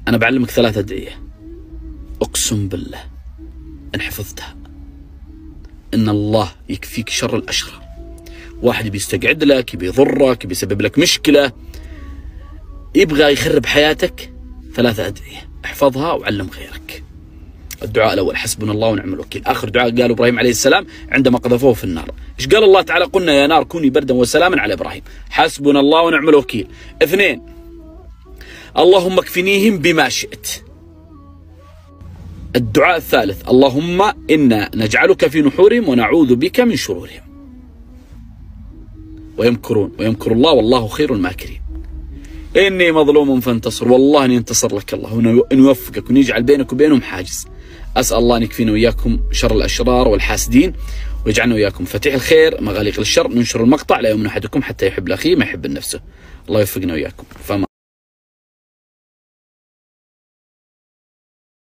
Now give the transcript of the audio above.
أنا بعلمك 3 أدعية أقسم بالله إن حفظتها إن الله يكفيك شر الأشرار. واحد بيستقعد لك، بيضرك، بيسبب لك مشكلة، يبغى يخرب حياتك، 3 أدعية احفظها وعلم غيرك. الدعاء الأول حسبنا الله ونعم الوكيل. آخر دعاء قاله إبراهيم عليه السلام عندما قذفوه في النار. إيش قال الله تعالى؟ قلنا يا نار كوني بردا وسلاما على إبراهيم. حسبنا الله ونعم الوكيل. 2 اللهم اكفنيهم بما شئت. الدعاء الثالث اللهم إنا نجعلك في نحورهم ونعوذ بك من شرورهم. ويمكرون ويمكر الله والله خير الماكرين. إني مظلوم فانتصر، والله أن ينتصر لك الله وأن يوفقك وأن يجعل بينك وبينهم حاجز. أسأل الله أن يكفينا وإياكم شر الأشرار والحاسدين ويجعلنا وإياكم مفاتيح الخير مغاليق الشر. ننشر المقطع لا يؤمن أحدكم حتى يحب لأخيه ما يحب لنفسه. الله يوفقنا وإياكم.